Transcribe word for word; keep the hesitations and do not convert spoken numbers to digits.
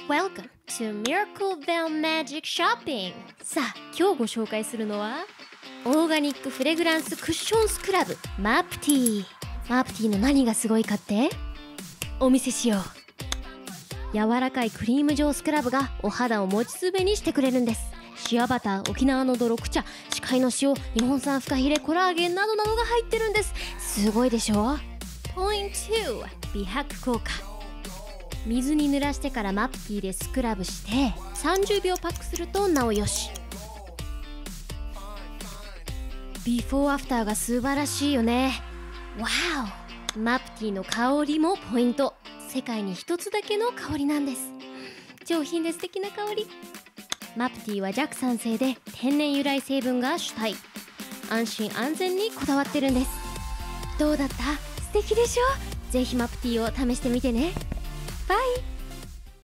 Welcome to Miracleville Magic Shopping! さあ、今日ご紹介するのはオーガニックフレグランスクッションスクラブマプティ。マプティの何がすごいかってお見せしよう。柔らかいクリーム状スクラブがお肌をもちすべにしてくれるんです。シアバター、沖縄の泥、クチャ、視界の塩、日本産フカヒレ、コラーゲンなどなどが入ってるんです。すごいでしょ。ポイントに、美白効果。水に濡らしてからマプティでスクラブしてさんじゅうびょうパックするとなおよし。ビフォーアフターが素晴らしいよね。わお。マプティの香りもポイント。世界に一つだけの香りなんです。上品で素敵な香り。マプティは弱酸性で天然由来成分が主体。安心安全にこだわってるんです。どうだった？素敵でしょ？ぜひマプティを試してみてね。バイ。